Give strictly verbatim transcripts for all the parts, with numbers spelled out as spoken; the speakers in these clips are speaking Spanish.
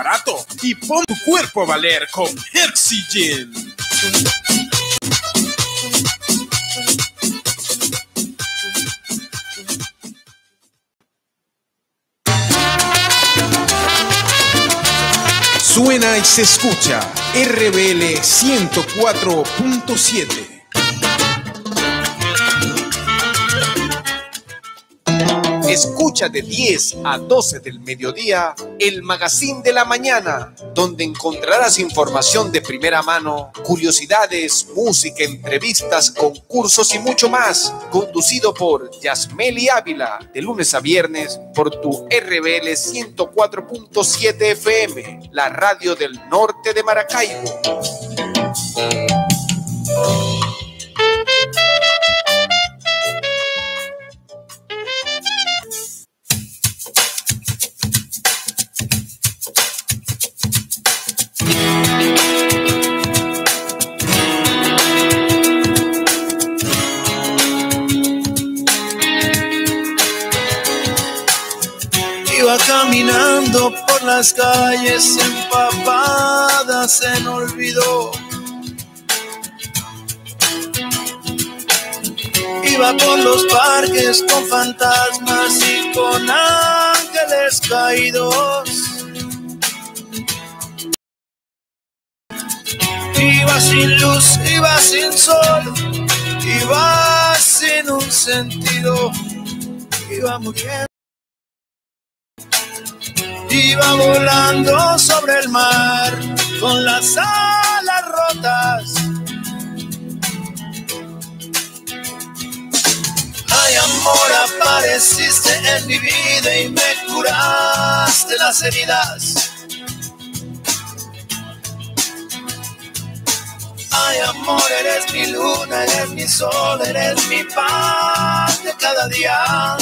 barato y pon tu cuerpo a valer con Herxigen. Suena y se escucha R B L ciento cuatro punto siete. Escucha de diez a doce del mediodía el Magazine de la Mañana, donde encontrarás información de primera mano, curiosidades, música, entrevistas, concursos y mucho más, conducido por Yasmeli Ávila, de lunes a viernes por tu R B L ciento cuatro punto siete F M, la radio del norte de Maracaibo. Iba caminando por las calles empapadas en olvido. Iba por los parques con fantasmas y con ángeles caídos. Iba sin luz, iba sin sol, iba sin un sentido, iba muriendo. Iba volando sobre el mar con las alas rotas. Ay, amor, apareciste en mi vida y me curaste las heridas. Ay, amor, eres mi luna, eres mi sol, eres mi pan de cada día.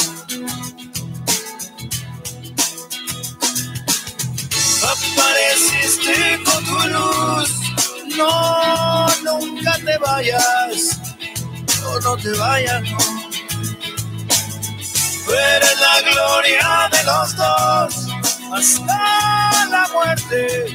Apareciste con tu luz, no, nunca te vayas, no, no te vayas, no. Tú eres la gloria de los dos, hasta la muerte.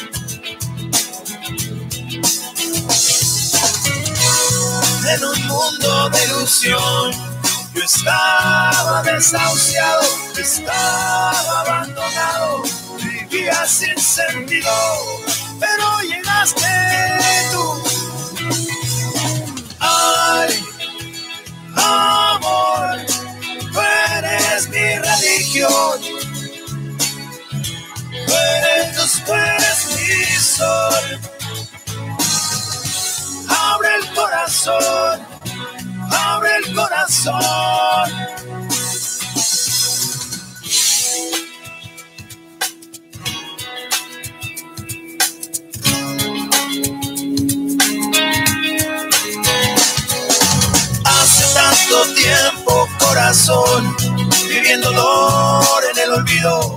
En un mundo de ilusión, yo estaba desahuciado, estaba abandonado. Vivía sin sentido, pero llegaste tú. Ay, amor, tú eres mi religión. Tú eres luz, tú eres mi sol. Abre el corazón, abre el corazón. Tanto tiempo, corazón, viviendo dolor en el olvido.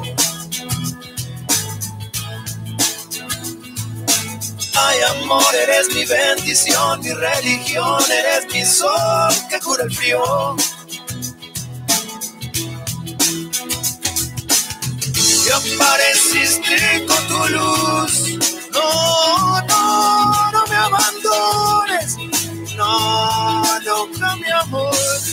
Ay, amor, eres mi bendición, mi religión, eres mi sol que cura el frío. Y apareciste con tu luz. No, no, no me abandones. No, nunca, mi amor.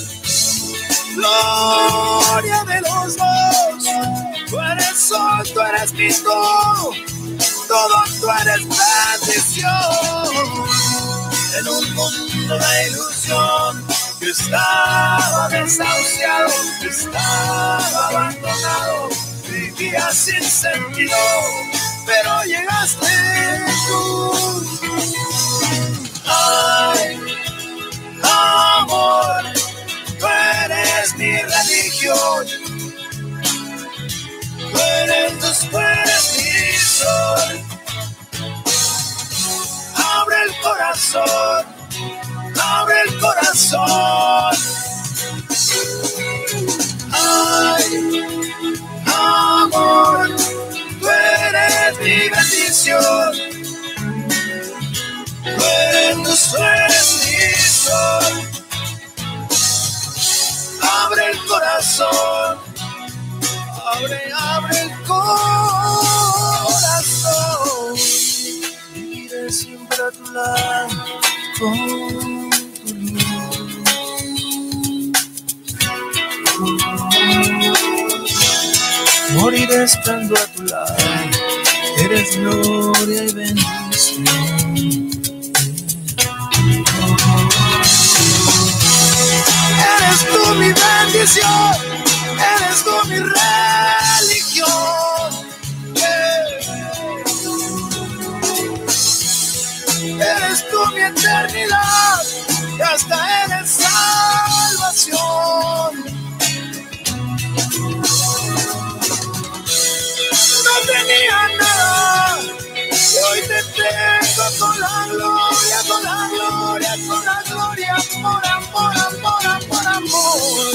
Gloria de los dos. Tú eres sol, tú eres mi todo. Todo tú eres bendición. En un mundo de ilusión, yo estaba desahuciado, yo estaba abandonado, vivía sin sentido, pero llegaste tú. Ay, amor, tú eres mi religión. Tú eres luz, tú eres mi sol. Abre el corazón, abre el corazón. Ay, amor, tú eres mi bendición. Tú eres luz, tú eres mi sol. Abre el corazón, abre, abre el corazón. con tu luz. Moriré estando a tu lado, eres gloria y bendición. Eres tú mi bendición, eres tú mi religión. Eres tú mi eternidad y hasta eres salvación. No tenía nada y hoy te tengo con la gloria, con la gloria, con la gloria, por amor, amor, amor, amor.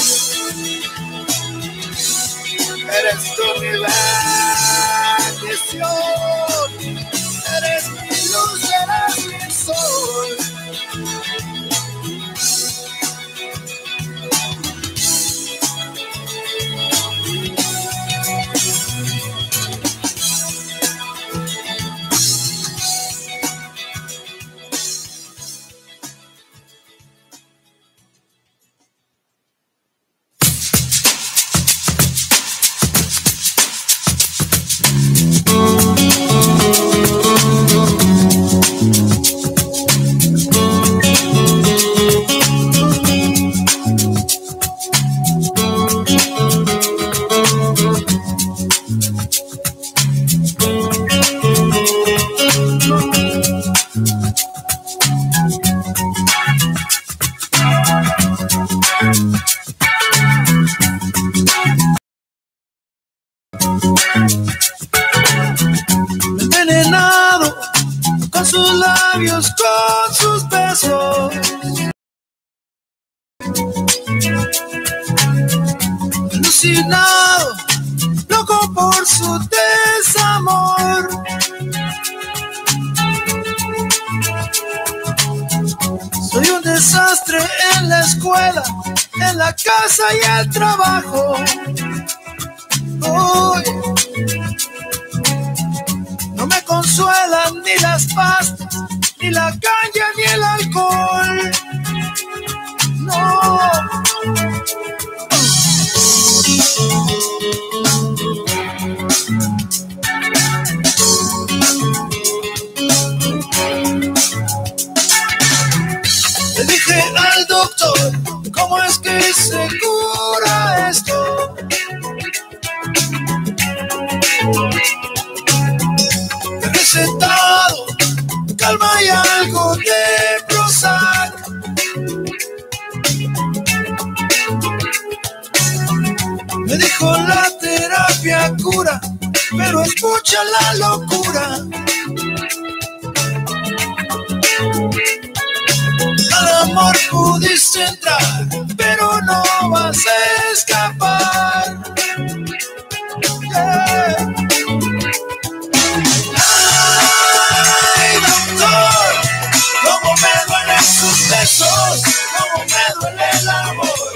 Eres tú mi bendición, eres mi luz, eres mi sol. Envenenado con sus labios, con sus besos, alucinado, loco por su desamor. Soy un desastre en la escuela, en la casa y el trabajo. Hoy no me consuelan ni las pastas, ni la caña, ni el alcohol. No. Le dije al doctor, ¿cómo es que se cura esto? He recetado calma y algo de Prozac. Me dijo la terapia cura, pero escucha la locura. Al amor pudiste entrar, pero no vas a escapar. Yeah. Ay, doctor, cómo me duelen sus besos, cómo me duele el amor.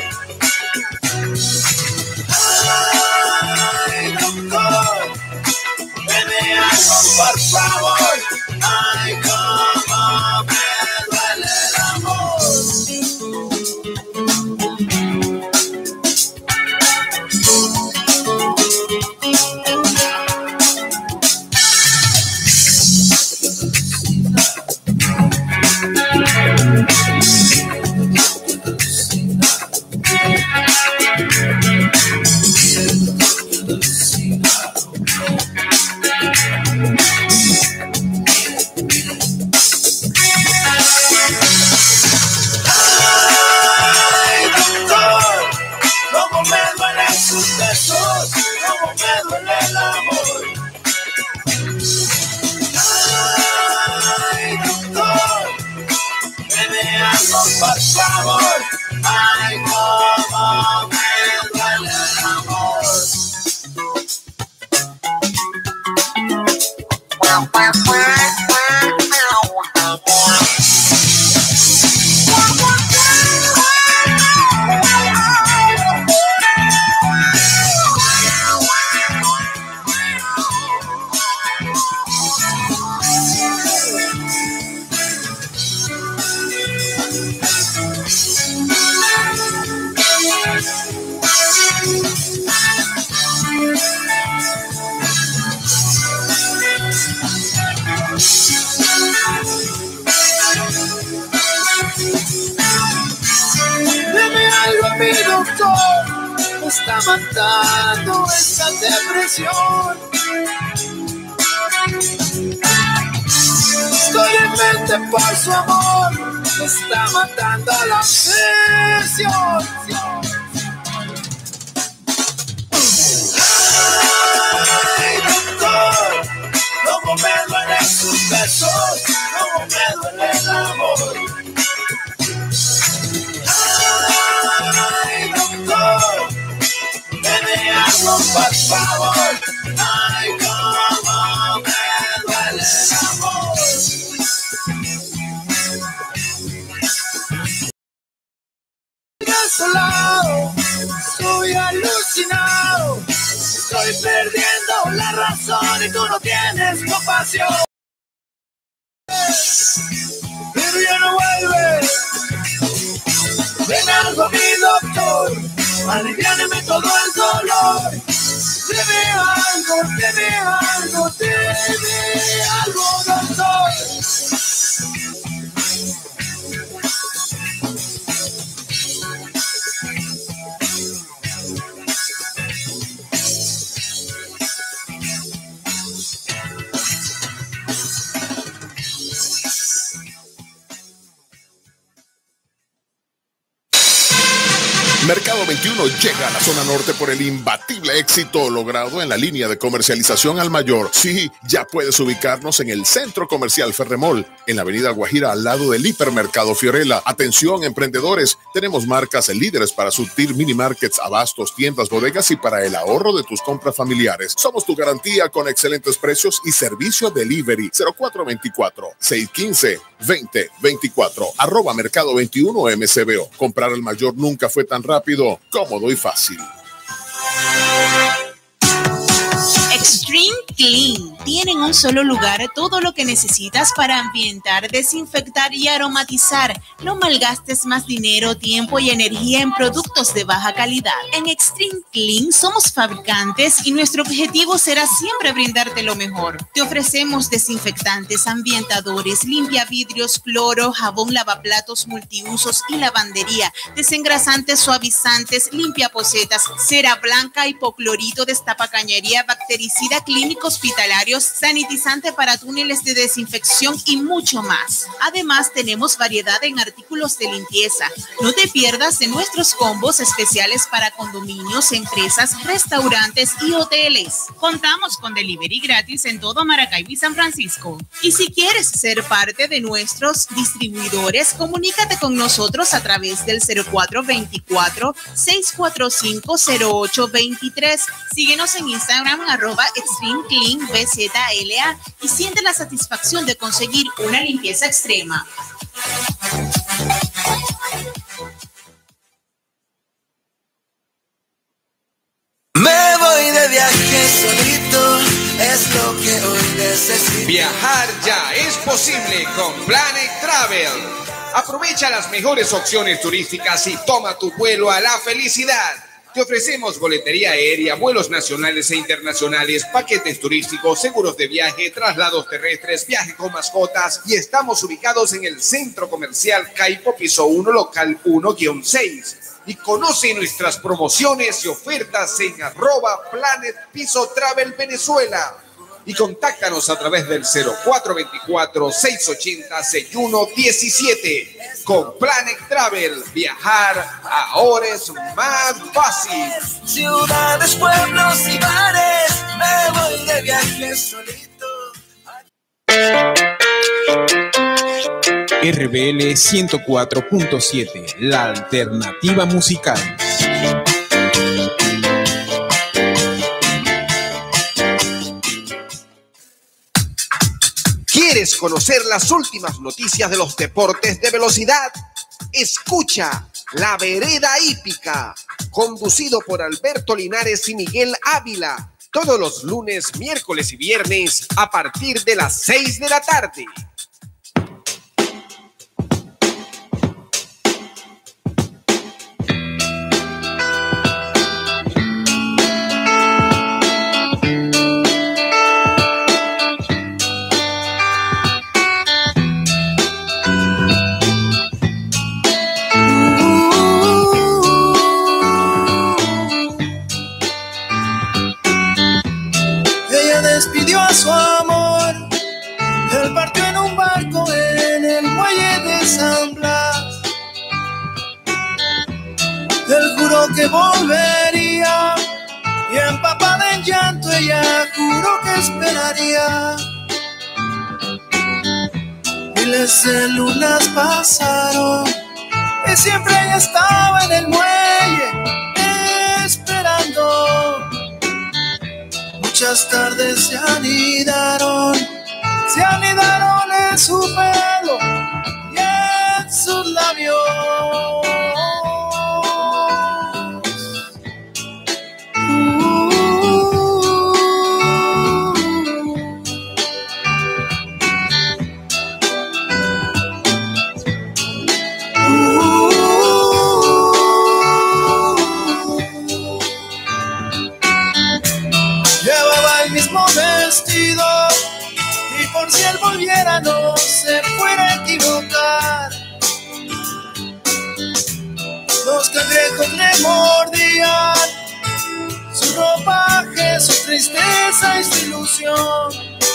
Ay, doctor, deme algo por favor. Ay, cómo me duele el amor. Por favor, ay, cómo me duele el amor. doctor, me está matando esta depresión. Estoy en mente por su amor, me está matando la obsesión. Ay, doctor, cómo me duelen sus besos, cómo me duele el amor. Ay, doctor, deme algo por favor. Ay, cómo me duele el amor. Desolado, estoy alucinado, estoy perdiendo la razón y tú no tienes compasión. Pero ya no vuelve. Ven algo a mi doctor, aliviáneme todo el dolor. Deme algo, deme algo, deme algo, doctor. Mercado veintiuno llega a la zona norte por el imbatible éxito logrado en la línea de comercialización al mayor. Sí, ya puedes ubicarnos en el Centro Comercial Ferremol, en la avenida Guajira, al lado del Hipermercado Fiorella. Atención, emprendedores, tenemos marcas líderes para surtir mini markets, abastos, tiendas, bodegas y para el ahorro de tus compras familiares. Somos tu garantía con excelentes precios y servicio delivery. cero cuatro dos cuatro, seis uno cinco, dos cero dos cuatro, arroba Mercado veintiuno M C B O. Comprar al mayor nunca fue tan rápido, cómodo y fácil. Extreme Clean. Tienen en un solo lugar todo lo que necesitas para ambientar, desinfectar y aromatizar. No malgastes más dinero, tiempo y energía en productos de baja calidad. En Extreme Clean somos fabricantes y nuestro objetivo será siempre brindarte lo mejor. Te ofrecemos desinfectantes, ambientadores, limpiavidrios, cloro, jabón, lavaplatos multiusos y lavandería, desengrasantes, suavizantes, limpiaposetas, cera blanca, hipoclorito, destapacañería, bactericida clínico hospitalarios, sanitizante para túneles de desinfección y mucho más. Además, tenemos variedad en artículos de limpieza. No te pierdas de nuestros combos especiales para condominios, empresas, restaurantes y hoteles. Contamos con delivery gratis en todo Maracaibo y San Francisco. Y si quieres ser parte de nuestros distribuidores, comunícate con nosotros a través del cero cuatro dos cuatro, seis cuatro cinco, cero ocho dos tres. Síguenos en Instagram arroba Extreme Clean B Z L A y siente la satisfacción de conseguir una limpieza extrema. Me voy de viaje solito, es lo que hoy necesito. Viajar ya es posible con Planet Travel. Aprovecha las mejores opciones turísticas y toma tu vuelo a la felicidad. Te ofrecemos boletería aérea, vuelos nacionales e internacionales, paquetes turísticos, seguros de viaje, traslados terrestres, viaje con mascotas y estamos ubicados en el Centro Comercial Caipo, piso uno, local uno guión seis. Y conoce nuestras promociones y ofertas en arroba Planet Piso Travel Venezuela. Y contáctanos a través del cero cuatro dos cuatro, seis ocho cero, seis uno uno siete. Con Planet Travel, viajar ahora es más fácil. Ciudades, pueblos y bares, me voy de viaje solito. R B L ciento cuatro punto siete, la alternativa musical. ¿Quieres conocer las últimas noticias de los deportes de velocidad? Escucha La Vereda Hípica, conducido por Alberto Linares y Miguel Ávila, todos los lunes, miércoles y viernes a partir de las seis de la tarde. San Blas. Él juró que volvería y empapada en llanto ella juró que esperaría. Miles de lunas pasaron y siempre ella estaba en el muelle esperando. Muchas tardes se anidaron, se anidaron en su pelo y en sus labios. Vestido y por si él volviera no se fuera a equivocar. Los cangrejos le mordían su ropaje, su tristeza y su ilusión.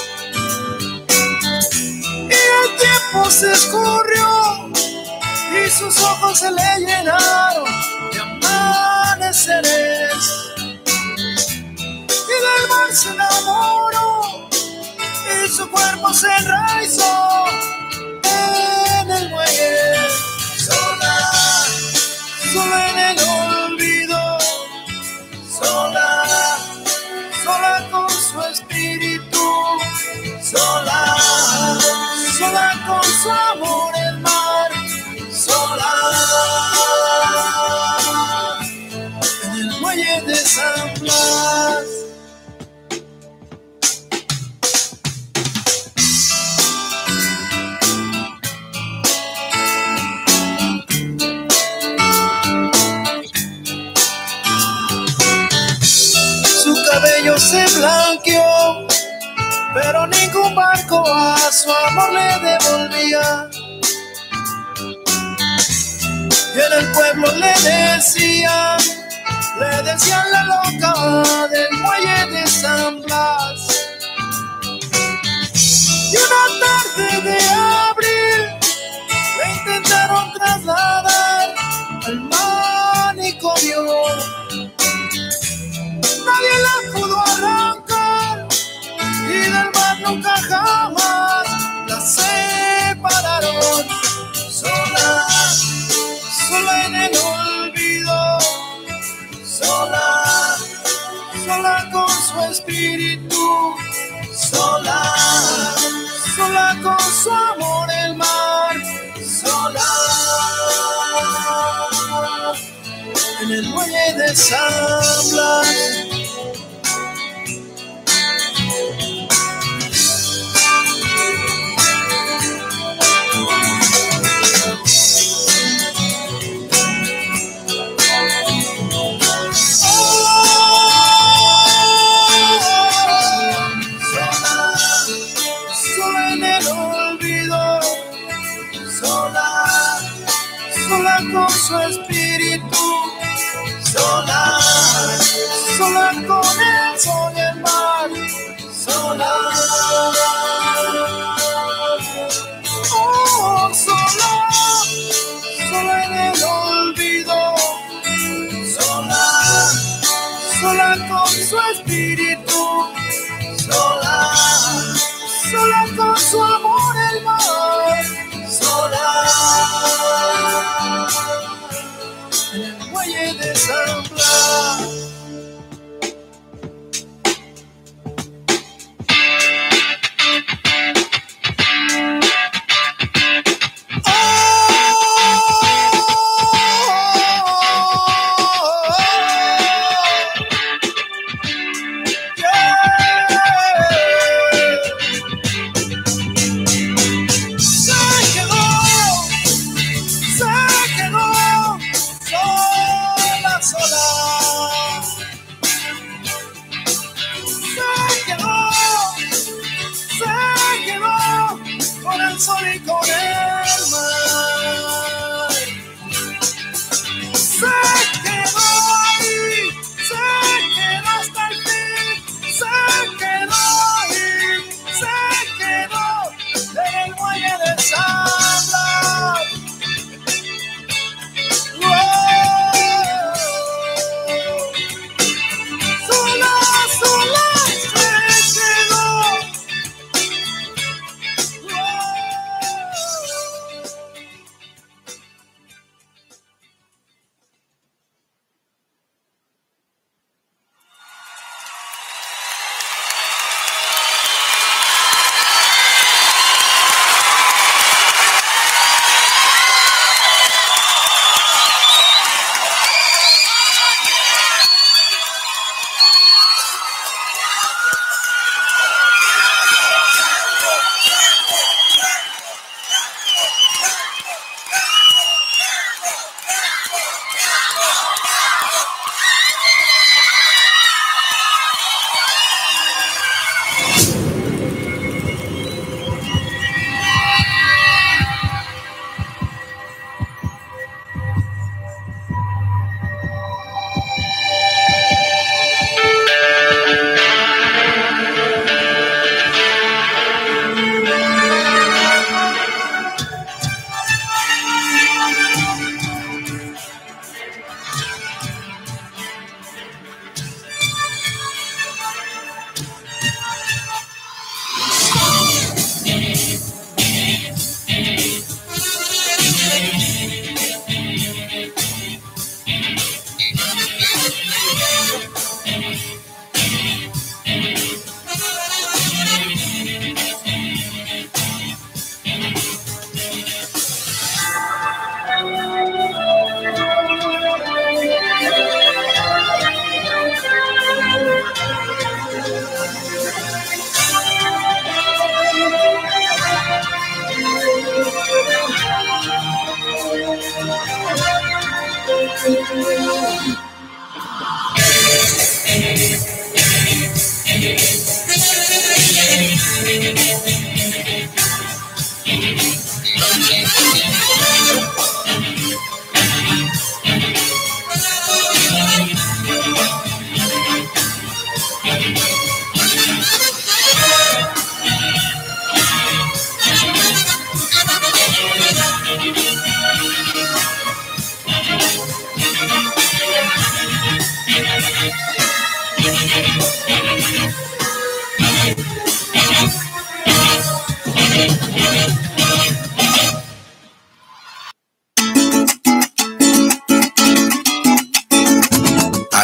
Y el tiempo se escurrió y sus ojos se le llenaron de amaneceres. Y del mar se enamoró y su cuerpo se enraizó en el muelle. Sola, sola en el olvido, sola, sola con su espíritu, sola, sola con su amor el mar, sola en el muelle de San Blas. Cabello se blanqueó, pero ningún barco a su amor le devolvía. Y en el pueblo le decían, le decían la loca del muelle de San Blas. Y una tarde de abril le intentaron trasladar al manicomio. Nadie la pudo arrancar y del mar nunca jamás la separaron. Sola, sola en el olvido, sola, sola con su espíritu, sola, sola con su amor el mar, sola en el muelle de San Blas. Con su espíritu, sola, sola con el sol y el mar, sola, oh, sola, sola en el olvido, sola, sola con su espíritu, sola, sola con su amor el mar, sola en el muelle de San Blas.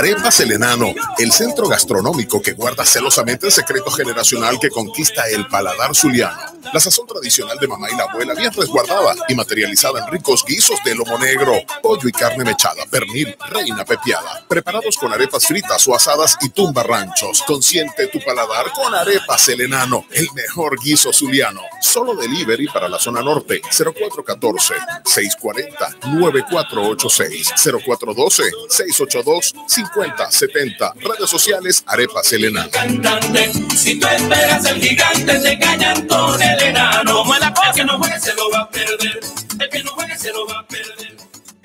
Arepas El Enano, el centro gastronómico que guarda celosamente el secreto generacional que conquista el paladar zuliano. La sazón tradicional de mamá y la abuela bien resguardada y materializada en ricos guisos de lomo negro, pollo y carne mechada, pernil, reina pepiada, preparados con arepas fritas o asadas y tumba ranchos. Consiente tu paladar con Arepas El Enano, el mejor guiso zuliano. Solo delivery para la zona norte, cero cuatro uno cuatro, seis cuatro cero, nueve cuatro ocho seis, cero cuatro uno dos, seis ocho dos, cinco cero siete cero. Redes sociales Arepas El Enano. Si tú esperas el gigante, te cañan con el enano. Como el que no juegue se lo va a perder. El que no juegue se lo va a perder.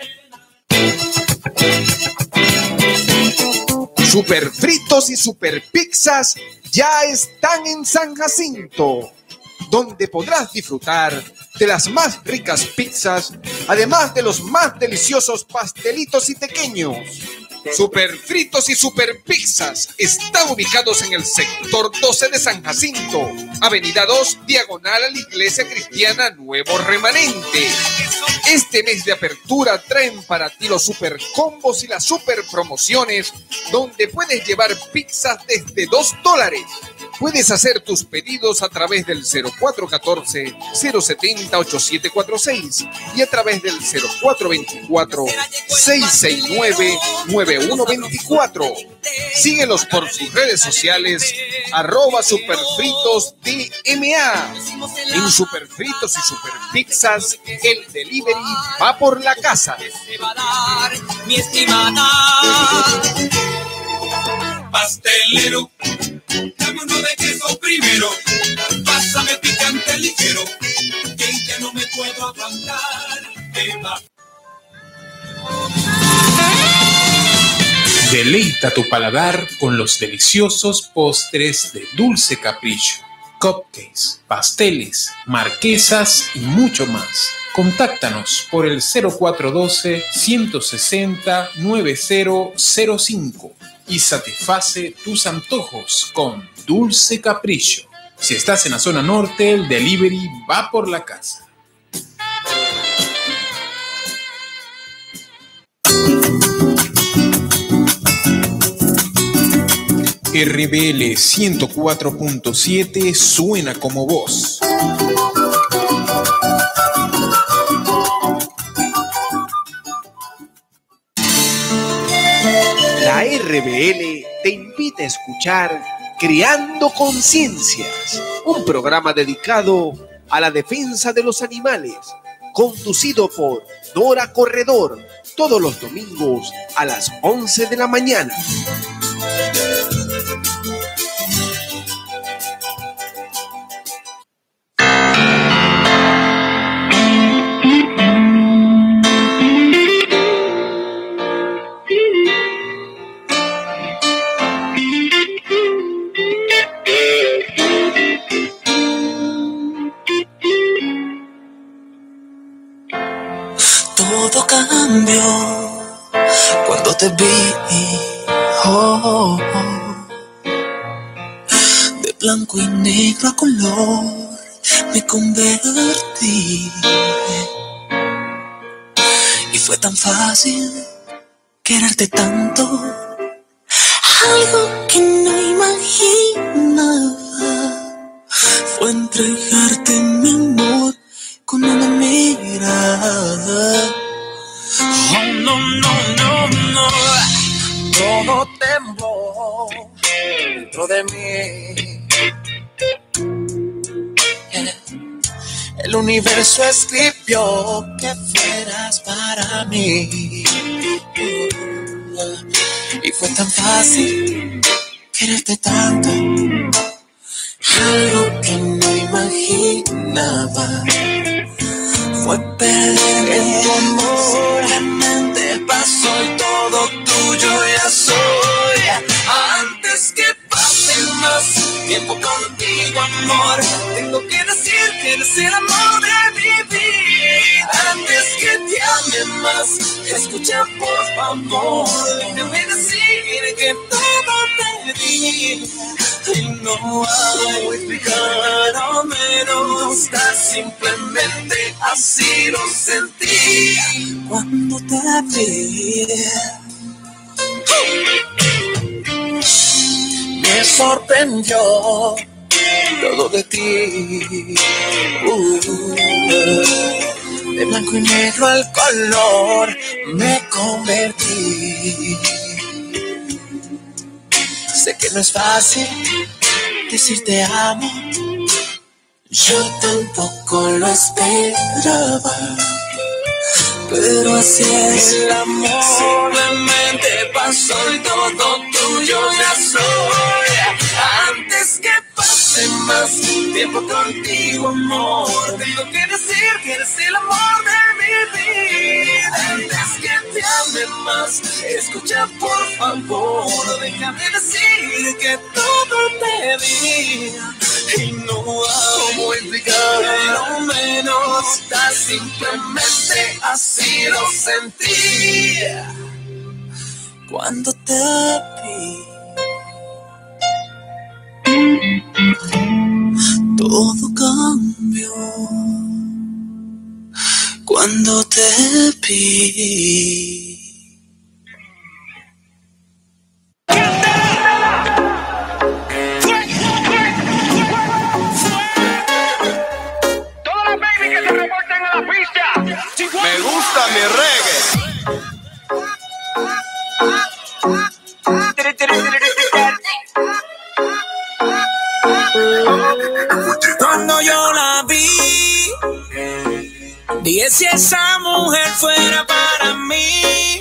Super fritos y super pizzas ya están en San Jacinto, donde podrás disfrutar de las más ricas pizzas, además de los más deliciosos pastelitos y tequeños. Super fritos y super pizzas están ubicados en el sector doce de San Jacinto, avenida dos, diagonal a la Iglesia Cristiana Nuevo Remanente. Este mes de apertura traen para ti los super combos y las super promociones, donde puedes llevar pizzas desde dos dólares. Puedes hacer tus pedidos a través del cero cuatro uno cuatro, cero siete cero, ocho siete cuatro seis y a través del cero cuatro dos cuatro, seis seis nueve, nueve uno dos cuatro. Síguelos por sus redes sociales, arroba superfritosdma. En Superfritos y Superpizzas, el delivery va por la casa. Mi estimada pastelero, dame uno de queso primero, pásame picante ligero, que ya no me puedo aguantar. Eva. Deleita tu paladar con los deliciosos postres de Dulce Capricho, cupcakes, pasteles, marquesas y mucho más. Contáctanos por el cero cuatro uno dos, uno seis cero, nueve cero cero cinco y satisface tus antojos con Dulce Capricho. Si estás en la zona norte, el delivery va por la casa. R B L ciento cuatro punto siete suena como voz. La R B L te invita a escuchar Creando Conciencias, un programa dedicado a la defensa de los animales, conducido por Dora Corredor, todos los domingos a las once de la mañana. Todo cambió cuando te vi, oh, oh. De blanco y negro a color me convertí. Y fue tan fácil quererte tanto, algo que no imaginaba. Fue entregarte mi amor con una mirada. Oh, no, no, no, no. Todo tembló dentro de mí. El universo escribió que fueras para mí. Y fue tan fácil quererte tanto, algo que no imaginaba. Fue perder tu amor, la mente pasó y todo tuyo ya soy. Antes que pase más tiempo contigo, amor, tengo que decir que eres el amor de mi vida. Antes que te ame más, escucha por favor, déjame decir que todo te di. Y no hay explicar o menos, simplemente así lo sentí cuando te vi. me sorprendió todo de ti. Uh, de blanco y negro al color me convertí. Sé que no es fácil decir te amo, yo tampoco lo esperaba, pero así es el amor. Simplemente pasó y todo tuyo ya soy. Antes que pase más tiempo contigo, amor, tengo que decir que eres el amor de mi vida. Antes que te ame más, escucha por favor, déjame decir que todo te di y no hay cómo explicar, lo menos tan simplemente así lo sentí cuando te vi. Todo cambió cuando te vi. Me gusta mi reggae. Cuando yo la vi, dije si esa mujer fuera para mí.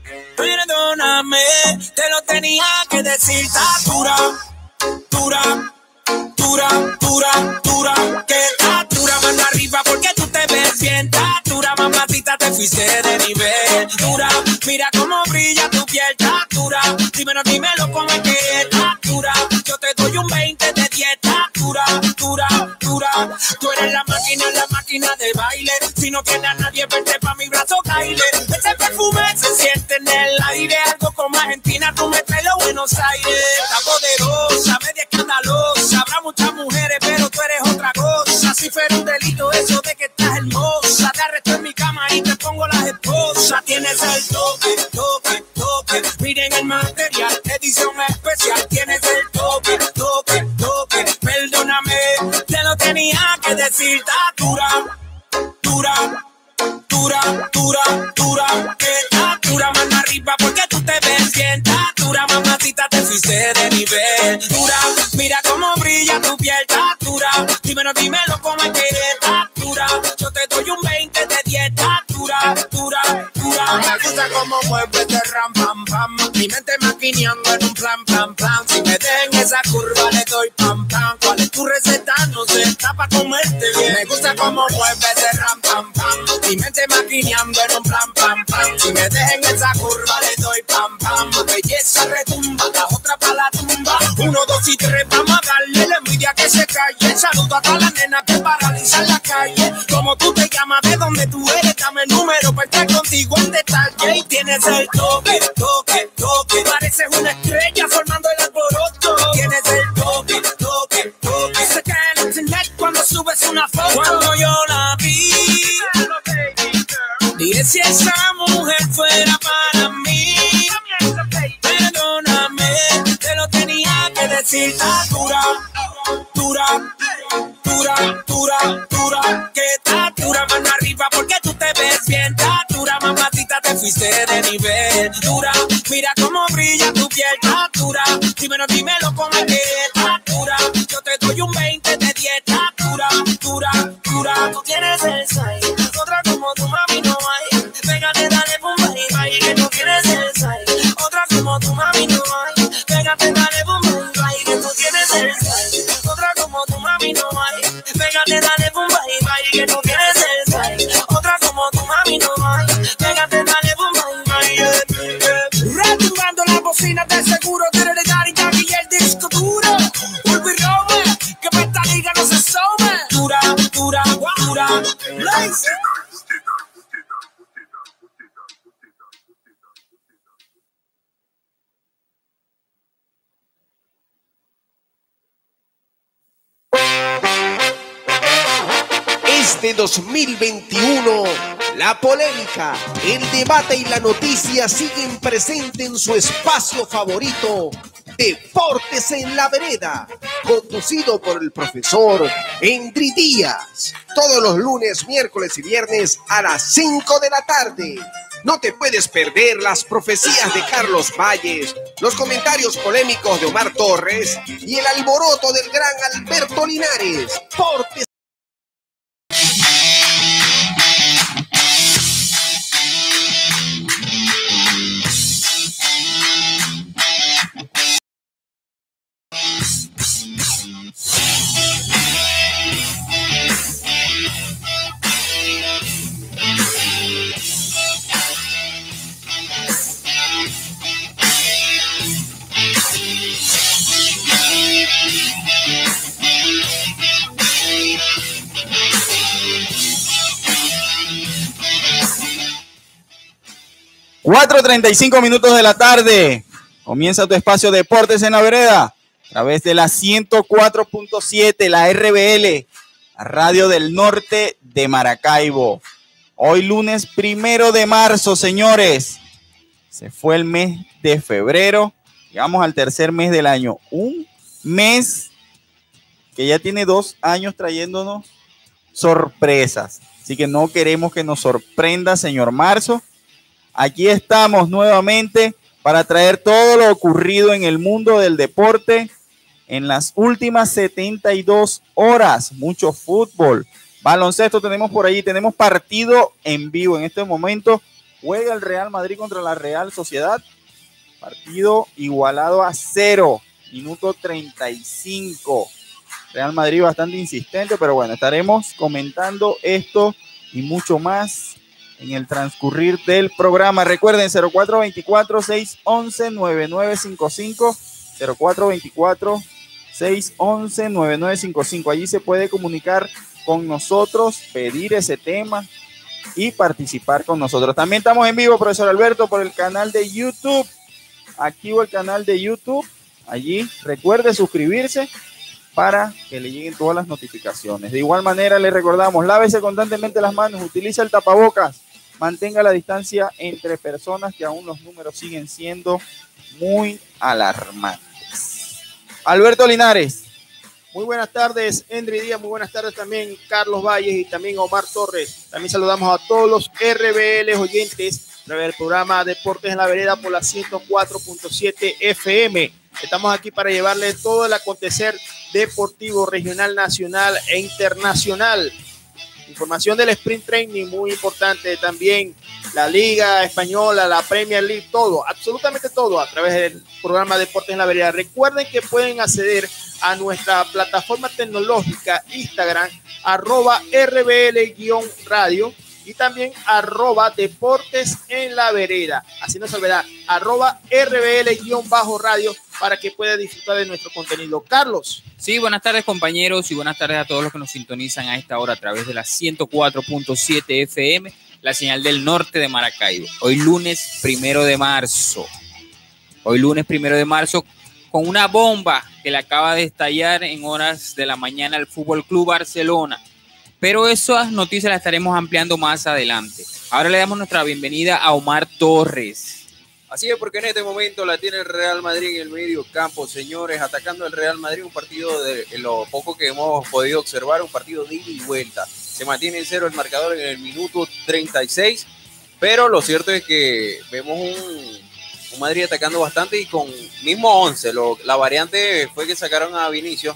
Perdóname, te lo tenía que decir. Está dura, dura, dura, dura, dura. Que está dura, mano arriba porque tú te ves bien. Está dura, mamacita, te fuiste de nivel. Dura, mira cómo brilla tu piel. Está dura, dímelo, dímelo cómo es que está dura. Yo te doy un veinte de dieta. Dura, dura, dura. Tú eres la máquina, la máquina de baile. Si no tienes a nadie, vente pa' mi brazo, Kylie. Ese perfume se siente en el aire. Algo como Argentina, tú me traes los Buenos Aires. Está poderosa, media escandalosa. Habrá muchas mujeres, pero tú eres otra cosa. Si fuera un delito eso de que estás hermosa, te arresto en mi cama y te pongo las esposas. Tienes el toque, toque, toque. Miren el material, edición especial. Tienes el toque, toque, toque. Perdóname, te lo tenía que decir. Está dura, dura, dura, dura, dura. Que está dura, mano arriba porque tú te ves bien. Está dura, mamacita, te fuiste de nivel. Dura, mira cómo brilla tu piel. Está dura, dímelo, dímelo cómo es que está dura. Yo te doy un veinte de dieta. Dura, dura, dura. Me gusta cómo mueves de ram, pam, pam. Mi mente maquineando en un plan, plan, plan. Si me den esa curva le doy pam, pam. ¿Cuál es tu receta? No sé, está pa' comerte bien. Me gusta cómo mueves de ram, pam, pam. Mi mente maquineando en un plan, pam, pam. Si me dejen esa curva le doy pam, pam. Belleza retumba, la otra pa' la tumba. Uno, dos y tres, vamos a darle la envidia que se calle. Saludo a todas las nenas que paralizan la calle. Como tú te llamas, de dónde tú eres, dame el número para estar contigo en detalle. Y tienes el toque, toque, toque. Pareces una estrella formando el alboroto. Tienes el toque, toque, toque. Se cae en internet cuando subes una foto. Cuando yo la vi, dije si esa mujer fuera para mí. Perdóname, te lo tenía que decir. Está dura, dura, dura, dura, dura. Que está dura, mano arriba porque tú te ves bien. Está dura, mamacita, te fuiste de nivel. Dura, mira cómo brilla tu piel. Está dura, dímelo, dímelo cómo es que está dura. Yo te doy un veinte de dieta. Dura, dura, dura. Tú tienes el size, otra como tu mami no hay. Pégate, dale, pum, bye, bye, que tú tienes el size. Otra como tu mami no hay. Pégate, dale, pum, bye, bye, que tú tienes el size. Otra como tu mami no hay. Pégate, dale, pum, bye, bye, que tú tienes el size. Otra como tu mami no hay. Pégate, dale, pum, bye, bye, yeah, yeah. Retumbando las bocinas de seguro. Tiene el Daddy Yankee y el disco duro. Ulvi Rome, que para esta liga no se some. Dura, dura, dura. Lazy. Este dos mil veintiuno, la polémica, el debate y la noticia siguen presentes en su espacio favorito, Deportes en la Vereda, conducido por el profesor Endry Díaz, todos los lunes, miércoles y viernes a las cinco de la tarde. No te puedes perder las profecías de Carlos Valles, los comentarios polémicos de Omar Torres y el alboroto del gran Alberto Linares. Deportes cuatro treinta y cinco minutos de la tarde. Comienza tu espacio Deportes en la Vereda a través de la ciento cuatro punto siete, la R B L, la Radio del Norte de Maracaibo. Hoy lunes primero de marzo, señores. Se fue el mes de febrero. Llegamos al tercer mes del año. Un mes que ya tiene dos años trayéndonos sorpresas. Así que no queremos que nos sorprenda, señor Marzo. Aquí estamos nuevamente para traer todo lo ocurrido en el mundo del deporte en las últimas setenta y dos horas. Mucho fútbol, baloncesto tenemos por allí. Tenemos partido en vivo en este momento. Juega el Real Madrid contra la Real Sociedad. Partido igualado a cero. Minuto treinta y cinco. Real Madrid bastante insistente, pero bueno, estaremos comentando esto y mucho más en el transcurrir del programa. Recuerden, cero cuatro dos cuatro, seis uno uno, nueve nueve cinco cinco, cero cuatro dos cuatro, seis uno uno, nueve nueve cinco cinco. Allí se puede comunicar con nosotros, pedir ese tema y participar con nosotros. También estamos en vivo, profesor Alberto, por el canal de YouTube. Activo el canal de YouTube. Allí recuerde suscribirse para que le lleguen todas las notificaciones. De igual manera, le recordamos, lávese constantemente las manos, utiliza el tapabocas, mantenga la distancia entre personas, que aún los números siguen siendo muy alarmantes. Alberto Linares. Muy buenas tardes, Endry Díaz. Muy buenas tardes también, Carlos Valles y también Omar Torres. También saludamos a todos los R B L oyentes a través del programa Deportes en la Vereda por la ciento cuatro punto siete F M. Estamos aquí para llevarles todo el acontecer deportivo regional, nacional e internacional. Información del sprint training, muy importante también, la Liga Española, la Premier League, todo, absolutamente todo a través del programa Deportes en la Vereda. Recuerden que pueden acceder a nuestra plataforma tecnológica Instagram, arroba R B L-radio, y también arroba Deportes en la Vereda. Así no se olvida, arroba R B L-radio, para que pueda disfrutar de nuestro contenido. Carlos. Sí, buenas tardes, compañeros, y buenas tardes a todos los que nos sintonizan a esta hora a través de la ciento cuatro punto siete F M, la señal del norte de Maracaibo. Hoy lunes primero de marzo. Hoy lunes primero de marzo, con una bomba que le acaba de estallar en horas de la mañana al Fútbol Club Barcelona. Pero esas noticias las estaremos ampliando más adelante. Ahora le damos nuestra bienvenida a Omar Torres. Así es, porque en este momento la tiene el Real Madrid en el medio campo, señores, atacando el Real Madrid, un partido de lo poco que hemos podido observar, un partido de ida y vuelta. Se mantiene en cero el marcador en el minuto treinta y seis, pero lo cierto es que vemos un, un Madrid atacando bastante y con mismo once. Lo, la variante fue que sacaron a Vinicius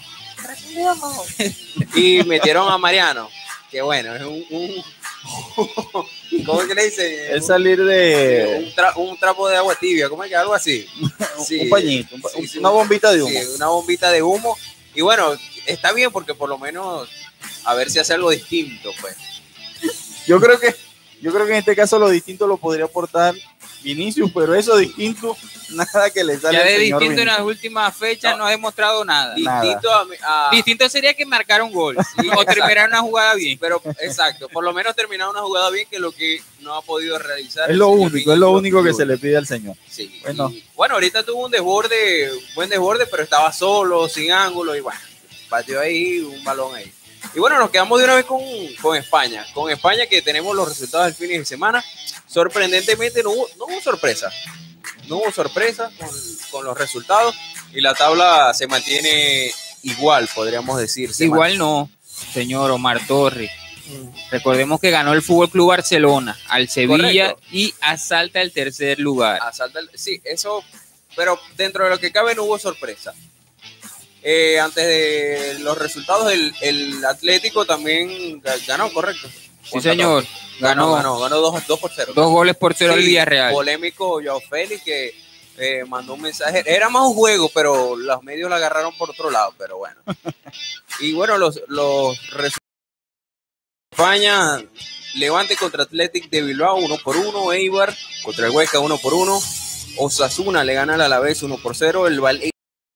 y metieron a Mariano, que bueno, es un... un ¿cómo es que le dicen? Es salir de... Un, tra un trapo de agua tibia, ¿cómo es que? Algo así. Sí, un pañito, un, sí, sí, una bombita de humo. Sí, una bombita de humo. Y bueno, está bien porque por lo menos a ver si hace algo distinto, pues. Yo creo que, yo creo que en este caso lo distinto lo podría aportar Vinicius, pero eso distinto, nada que le sale ya al de señor distinto Vinicius. En las últimas fechas no, no ha demostrado nada. Distinto, a, a... distinto sería que marcara un gol, sí, o terminar una jugada bien. Pero exacto, por lo menos terminar una jugada bien, que es lo que no ha podido realizar. Es lo único, Vinicius, es lo único que se le pide al señor. Sí. Bueno, y, bueno, ahorita tuvo un desborde, buen desborde, pero estaba solo, sin ángulo, y bueno, batió ahí un balón ahí. Y bueno, nos quedamos de una vez con, con España. Con España, que tenemos los resultados del fin de semana. Sorprendentemente no hubo, no hubo sorpresa. No hubo sorpresa con, con los resultados. Y la tabla se mantiene igual, podríamos decir. Se Igual no, señor Omar Torres. Recordemos que ganó el Fútbol Club Barcelona al Sevilla. Correcto. Y asalta el tercer lugar. Asalta el, sí, eso, pero dentro de lo que cabe no hubo sorpresa. Eh, antes de los resultados, el, el Atlético también ganó, correcto. Sí, señor. Ganó, ganó, ganó dos, dos por cero. Dos goles por cero sí, al Villarreal. Polémico Joao Félix que eh, mandó un mensaje. Era más un juego, pero los medios la agarraron por otro lado, pero bueno. Y bueno, los, los resultados de España: Levante contra Athletic de Bilbao, uno por uno. Eibar contra el Huesca, uno por uno. Osasuna le gana al Alavés, uno por cero. El Valencia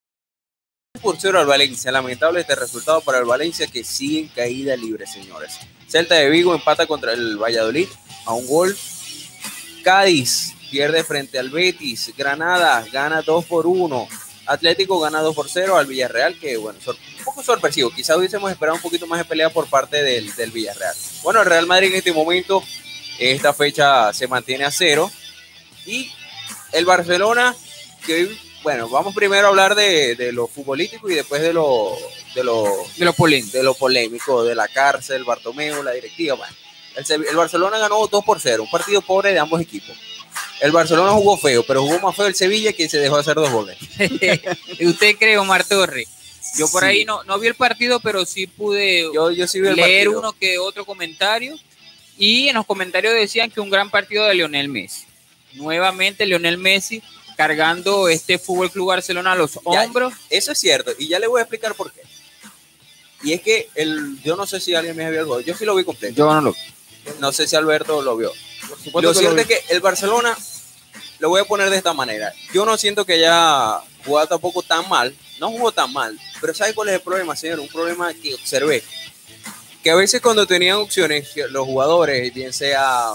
por cero al Valencia. Lamentable este resultado para el Valencia, que sigue en caída libre, señores. Celta de Vigo empata contra el Valladolid a un gol. Cádiz pierde frente al Betis. Granada gana dos por uno. Atlético gana dos por cero al Villarreal, que bueno, un poco sorpresivo. Quizás hubiésemos esperado un poquito más de pelea por parte del, del Villarreal. Bueno, el Real Madrid en este momento, esta fecha se mantiene a cero. Y el Barcelona, que bueno, vamos primero a hablar de, de lo futbolístico y después de lo, de lo, de lo polémico, de lo polémico, de la cárcel, Bartomeu, la directiva. Bueno, el, el Barcelona ganó dos por cero, un partido pobre de ambos equipos. El Barcelona jugó feo, pero jugó más feo el Sevilla, que se dejó hacer dos goles. ¿Usted cree, Omar Torres? Yo por Sí. ahí no, no vi el partido, pero sí pude Yo, yo sí vi el leer partido. uno que otro comentario. Y en los comentarios decían que un gran partido de Lionel Messi. Nuevamente Lionel Messi cargando este Fútbol Club Barcelona a los Ya, hombros. Eso es cierto, y ya le voy a explicar por qué. Y es que el, yo no sé si alguien me vio el gol, yo sí lo vi completo. Yo no lo No sé si Alberto lo vio. supuesto Lo que cierto lo es que el Barcelona, lo voy a poner de esta manera. Yo no siento que haya jugado tampoco tan mal, no jugó tan mal, pero ¿sabe cuál es el problema, señor? Un problema que observé. Que a veces cuando tenían opciones, los jugadores, bien sea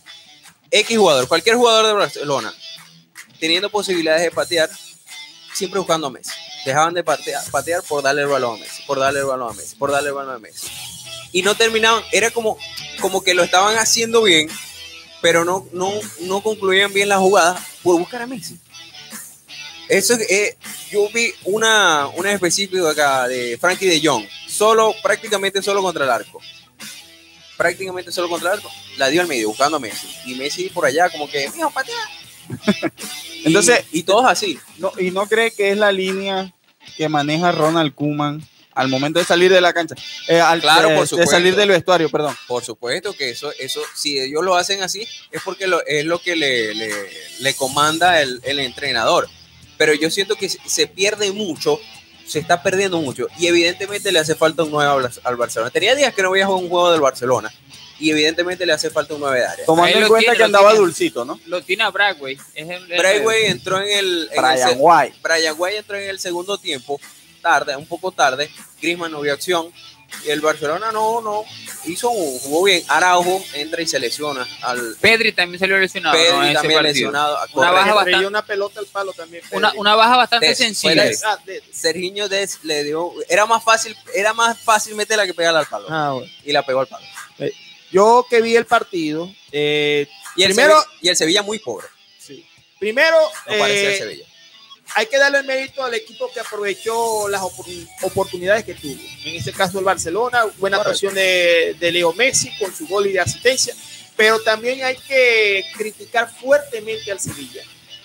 X jugador, cualquier jugador de Barcelona, teniendo posibilidades de patear, siempre buscando a Messi. Dejaban de patear, patear por darle el balón a Messi, por darle el balón a Messi, por darle el balón a Messi. Y no terminaban, era como, como que lo estaban haciendo bien, pero no, no, no concluían bien la jugada por buscar a Messi. Eso es, eh, yo vi una, una específica acá de Frankie de Jong, solo, prácticamente solo contra el arco. Prácticamente solo contra el arco, la dio al medio buscando a Messi. Y Messi por allá como que, mijo, patea. Entonces, y, y todos así. No, ¿y no cree que es la línea que maneja Ronald Koeman al momento de salir de la cancha? Eh, al, Claro, eh, por de supuesto. salir del vestuario, perdón. Por supuesto que eso, eso, si ellos lo hacen así, es porque lo, es lo que le, le, le comanda el, el entrenador. Pero yo siento que se, se pierde mucho, se está perdiendo mucho, y evidentemente le hace falta un nueve al, al Barcelona. Tenía días que no veía un juego del Barcelona, y evidentemente le hace falta un nueve de área. Tomando Ahí en lo cuenta tiene, que lo andaba tiene. dulcito, ¿no? Lo tiene a Bradway. Es el, el- Braithwaite entró en el... en el Brian se- White. Brian White entró en el segundo tiempo, tarde, un poco tarde. Griezmann no vio acción. Y el Barcelona no, no, hizo, jugó bien. Araujo entra y se lesiona. Al Pedri también salió lesionado. ¿no? Pedri en ese también partido. lesionado. Una Correcto. baja Le bastante- trayó una pelota al palo también. Una, Pedri. una baja bastante Des- sensible. Des- Ah, de- Serginho Dest le dio, era más fácil, era más fácil meterla que pegarla al palo. ah, bueno. Y la pegó al palo. Yo que vi el partido, eh, Y el, Primero- Sevilla, y el Sevilla muy pobre. sí. primero No parecía el eh, Sevilla. hay que darle el mérito al equipo que aprovechó las opor- oportunidades que tuvo. En este caso el Barcelona, buena Correcto. actuación de, de Leo Messi con su gol y de asistencia, pero también hay que criticar fuertemente al Sevilla.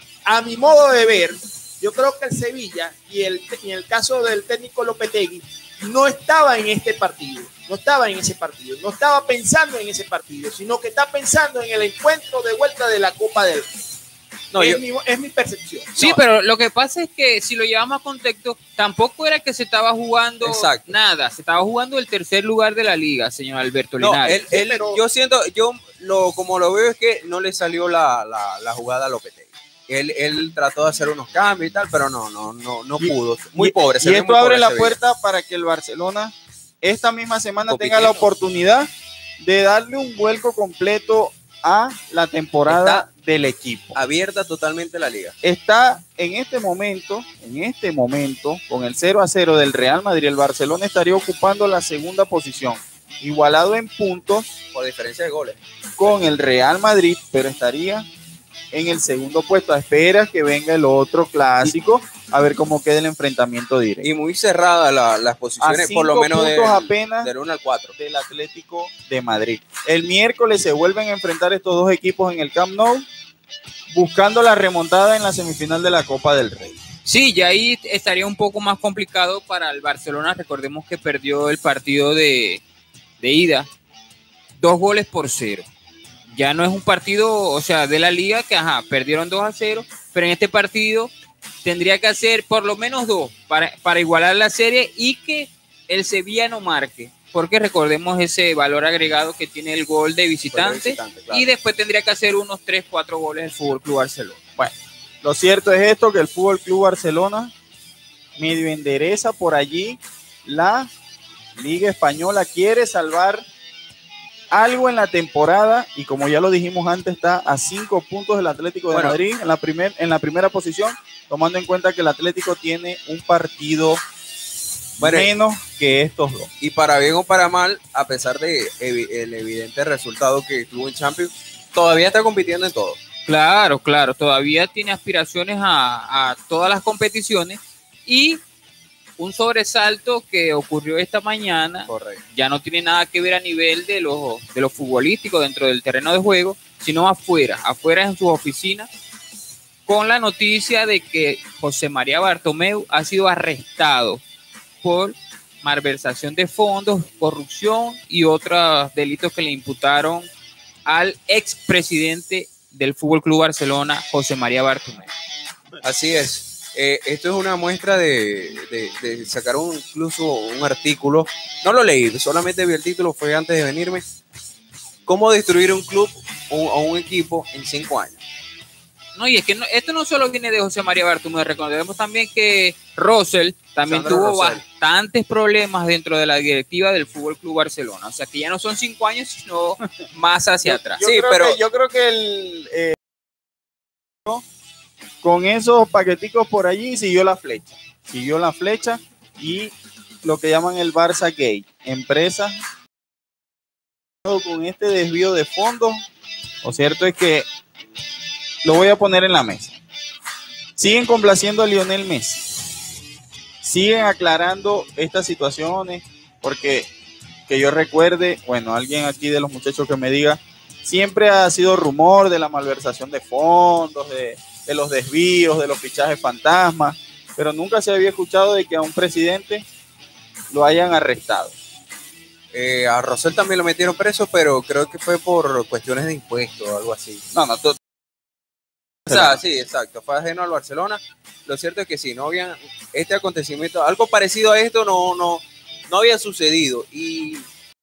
A mi modo de ver, yo creo que el Sevilla y el, y en el caso del técnico Lopetegui no estaba en este partido, no estaba en ese partido, no estaba pensando en ese partido, sino que está pensando en el encuentro de vuelta de la Copa del Rey. No, es, yo- mi, es mi percepción. Sí, No. pero lo que pasa es que si lo llevamos a contexto, tampoco era que se estaba jugando Exacto. nada, se estaba jugando el tercer lugar de la liga, señor Alberto No, Linares. él, Sí, él- pero- yo siento, yo lo, como lo veo es que no le salió la, la, la jugada a Lopetegui. Él, él trató de hacer unos cambios y tal, pero no, no, no, no Y- pudo. Muy Y- pobre. se Y ve esto muy abre pobre la Sevilla. puerta para que el Barcelona esta misma semana tenga Compitiendo. la oportunidad de darle un vuelco completo a la temporada del equipo. Abierta totalmente la liga. Está en este momento, en este momento, con el cero a cero del Real Madrid, el Barcelona estaría ocupando la segunda posición, igualado en puntos Por diferencia de goles. con el Real Madrid, pero estaría en el segundo puesto a espera que venga el otro clásico a ver cómo queda el enfrentamiento directo. Y muy cerrada la, las posiciones, por lo menos puntos del, apenas del uno al cuatro. Del Atlético de Madrid. El miércoles se vuelven a enfrentar estos dos equipos en el Camp Nou, buscando la remontada en la semifinal de la Copa del Rey. Sí, ya ahí estaría un poco más complicado para el Barcelona. Recordemos que perdió el partido de, de ida, dos goles por cero. Ya no es un partido, o sea, de la liga que, ajá, perdieron dos a cero, pero en este partido tendría que hacer por lo menos dos para, para igualar la serie y que el Sevilla no marque, porque recordemos ese valor agregado que tiene el gol de visitante, visitante claro. Y después tendría que hacer unos tres, cuatro goles el Fútbol Club Barcelona. Bueno, lo cierto es esto, que el Fútbol Club Barcelona medio endereza por allí la Liga Española, quiere salvar algo en la temporada y como ya lo dijimos antes, está a cinco puntos del Atlético de bueno, Madrid en la, primer, en la primera posición, tomando en cuenta que el Atlético tiene un partido bueno, menos que estos dos. Y para bien o para mal, a pesar de evi el evidente resultado que tuvo en Champions, todavía está compitiendo en todo. Claro, claro, todavía tiene aspiraciones a, a todas las competiciones y un sobresalto que ocurrió esta mañana. Correcto. Ya no tiene nada que ver a nivel de los de los futbolísticos dentro del terreno de juego, sino afuera, afuera en sus oficinas, con la noticia de que José María Bartomeu ha sido arrestado por malversación de fondos, corrupción y otros delitos que le imputaron al expresidente del Fútbol Club Barcelona, José María Bartomeu. Así es. Eh, esto es una muestra de, de, de sacar un, incluso un artículo, no lo leí, solamente vi el título, fue antes de venirme, cómo destruir un club o un, un equipo en cinco años. No, y es que no, esto no solo viene de José María Bartomeu, recordemos también que Russell también Sandro tuvo Rosell. bastantes problemas dentro de la directiva del Fútbol Club Barcelona, o sea que ya no son cinco años, sino más hacia yo, atrás. Yo sí, creo pero que, yo creo que el... Eh, con esos paqueticos por allí siguió la flecha, siguió la flecha y lo que llaman el Barça Gate, empresas con este desvío de fondos. Lo cierto es que lo voy a poner en la mesa. Siguen complaciendo a Lionel Messi, siguen aclarando estas situaciones, porque que yo recuerde, bueno, alguien aquí de los muchachos que me diga, siempre ha sido rumor de la malversación de fondos, de de los desvíos, de los fichajes fantasmas, pero nunca se había escuchado de que a un presidente lo hayan arrestado. Eh, a Rosell también lo metieron preso, pero creo que fue por cuestiones de impuestos o algo así. No, no, todo. O sea, sí, exacto, fue ajeno al Barcelona. Lo cierto es que sí, no había este acontecimiento, algo parecido a esto no, no, no había sucedido. Y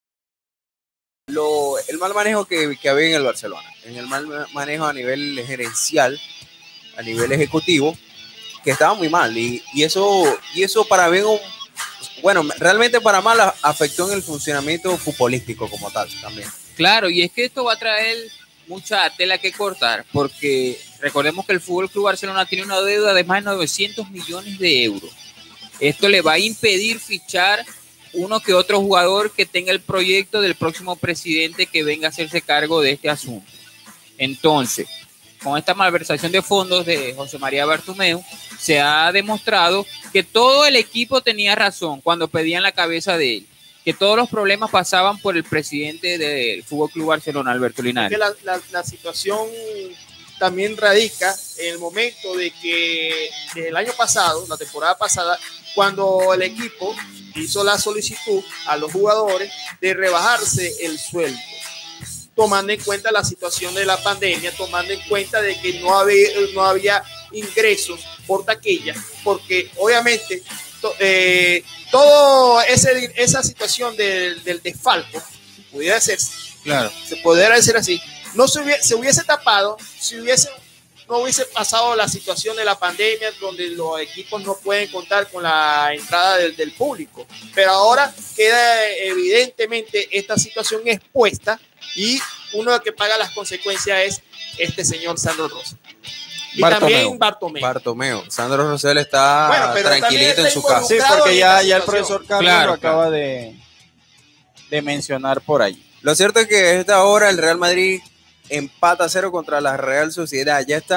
lo, el mal manejo que, que había en el Barcelona, en el mal manejo a nivel gerencial, a nivel ejecutivo, que estaba muy mal y, y eso y eso para bien, bueno, realmente para mal afectó en el funcionamiento futbolístico como tal también. Claro, y es que esto va a traer mucha tela que cortar, porque recordemos que el Fútbol Club Barcelona tiene una deuda de más de novecientos millones de euros. Esto le va a impedir fichar uno que otro jugador que tenga el proyecto del próximo presidente que venga a hacerse cargo de este asunto. Entonces, con esta malversación de fondos de José María Bartomeu, se ha demostrado que todo el equipo tenía razón cuando pedían la cabeza de él, que todos los problemas pasaban por el presidente del Fútbol Club Barcelona, Alberto Linares. Que la, la, la situación también radica en el momento de que desde el año pasado, la temporada pasada, cuando el equipo hizo la solicitud a los jugadores de rebajarse el sueldo, tomando en cuenta la situación de la pandemia, tomando en cuenta de que no había, no había ingresos por taquilla, porque obviamente to, eh, todo ese, esa situación del, del desfalco pudiera ser, claro, se pudiera decir así, no se hubiese, se hubiese tapado si hubiese no hubiese pasado la situación de la pandemia, donde los equipos no pueden contar con la entrada del, del público, pero ahora queda evidentemente esta situación expuesta y uno que paga las consecuencias es este señor Sandro Rosell. Y Bartomeu. también Bartomeu. Bartomeu. Sandro Rosell está bueno, pero tranquilito en su casa. Sí, porque ya, ya el situación. profesor Carlos Claro, lo acaba de, de mencionar por ahí. Lo cierto es que a esta hora el Real Madrid empata a cero contra la Real Sociedad. Ya están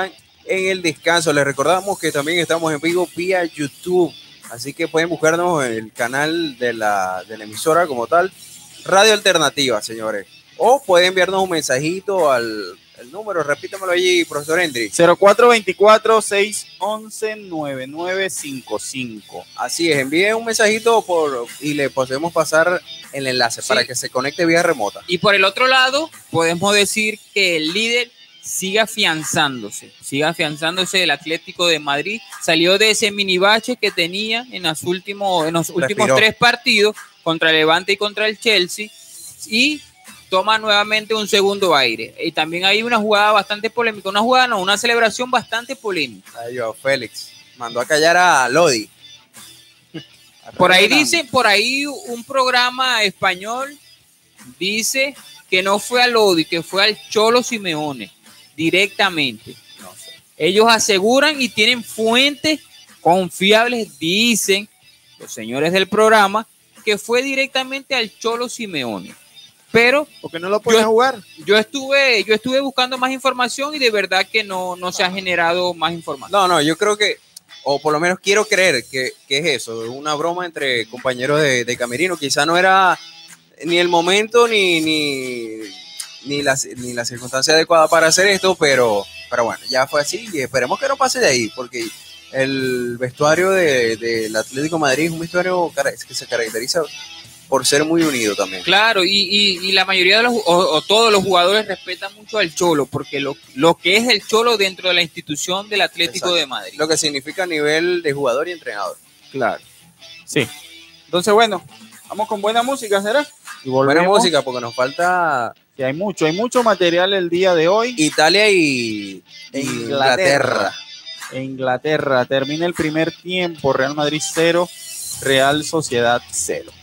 en el descanso. Les recordamos que también estamos en vivo vía YouTube, así que pueden buscarnos en el canal de la, de la emisora como tal, Radio Alternativa, señores. O pueden enviarnos un mensajito al el número, repítamelo allí, profesor Endry. cero cuatro dos cuatro, seis uno uno, nueve nueve cinco cinco. Así es, envíen un mensajito por, y le podemos pasar el enlace sí. para que se conecte vía remota. Y por el otro lado, podemos decir que el líder sigue afianzándose, sigue afianzándose el Atlético de Madrid. Salió de ese mini bache que tenía en los últimos, en los últimos tres partidos contra el Levante y contra el Chelsea y toma nuevamente un segundo aire. Y también hay una jugada bastante polémica, una jugada no, una celebración bastante polémica. Ay, yo, Félix mandó a callar a Lodi. Por ahí dice, por ahí un programa español dice que no fue a Lodi, que fue al Cholo Simeone directamente. No sé. Ellos aseguran y tienen fuentes confiables, dicen los señores del programa, que fue directamente al Cholo Simeone. Pero porque no lo pueden jugar. Yo estuve, yo estuve buscando más información y de verdad que no, no se ha generado más información. No, no, yo creo que, o por lo menos quiero creer que, que es eso, una broma entre compañeros de, de camerino. Quizá no era ni el momento ni, ni, ni, la, ni la circunstancia adecuada para hacer esto, pero, pero bueno, ya fue así y esperemos que no pase de ahí, porque el vestuario del de, de Atlético de Madrid es un vestuario que se caracteriza por ser muy unido también. Claro, y, y, y la mayoría de los, o, o todos los jugadores respetan mucho al Cholo, porque lo, lo que es el Cholo dentro de la institución del Atlético Exacto. de Madrid. Lo que significa a nivel de jugador y entrenador. Claro. Sí. Entonces, bueno, vamos con buena música, ¿será? Y buena música, porque nos falta... Sí, hay mucho, hay mucho material el día de hoy. Italia y Inglaterra. Inglaterra. Inglaterra. Termina el primer tiempo, Real Madrid cero, Real Sociedad cero.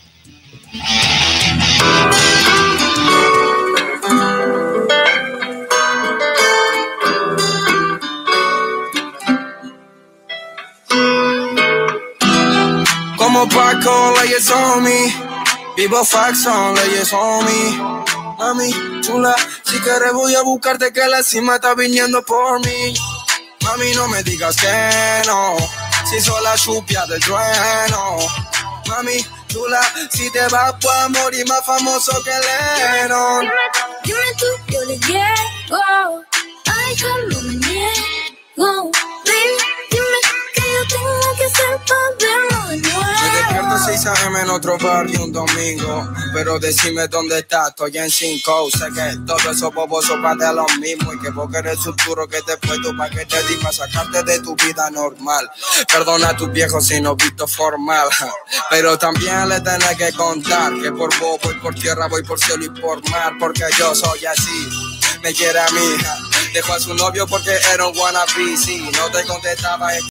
Como Paco, leyes on me. Vivo facts on, leyes on me. Mami, chula, si quieres voy a buscarte que la cima está viniendo por mí. Mami, no me digas que no, si soy la chupia del trueno. Mami, chula, si te vas puedes morir más famoso que Lennon. Dime, dime tú, yo le llego. Ay, yo no me niego. Baby, dime que yo tengo que hacer para verlo de nuevo. Me despierto seis a eme en otro barrio un domingo, pero decime dónde estás, estoy en cinco. Sé que todo eso bobos son de lo mismo y que vos querés el futuro que te puesto para que te di para sacarte de tu vida normal. Perdona a tus viejos si no visto formal, pero también le tenés que contar que por vos voy por tierra, voy por cielo y por mar, porque yo soy así. Me quiere a mi hija, dejó a su novio porque era un wannabe, si no te contestaba